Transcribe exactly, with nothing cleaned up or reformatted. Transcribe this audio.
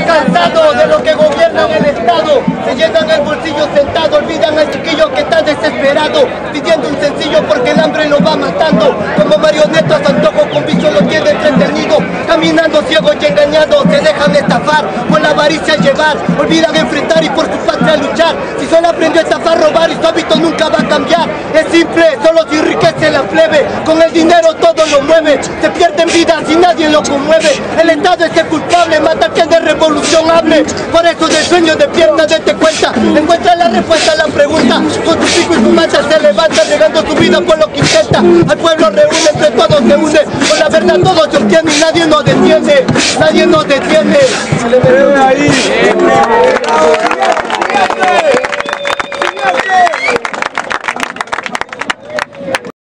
cansados de lo que gobiernan el Estado. Se llenan el bolsillo sentado, olvidan al chiquillo que está desesperado, pidiendo un sencillo porque el hambre lo va matando. Como marionetas, antojo con vicio lo tiene entretenido, caminando ciegos y engañados, se dejan estafar, con la avaricia llevar, olvidan enfrentar y por su patria luchar. Si solo aprendió a estafar, robar y su hábito nunca va a cambiar. Es simple, solo se enriquece la plebe, con el dinero todo lo mueve, se pierden vidas y nadie lo conmueve. El Estado es el culpable, mata que de revolución hable. Por eso del sueño despierta, date cuenta, encuentra la respuesta a la pregunta. Con su pico y su mancha se levanta, negando su vida por lo que intenta. Al pueblo reúne, entre todos se une, con la verdad todo se obtiene y nadie nos detiene, nadie nos detiene. Se le ve ahí.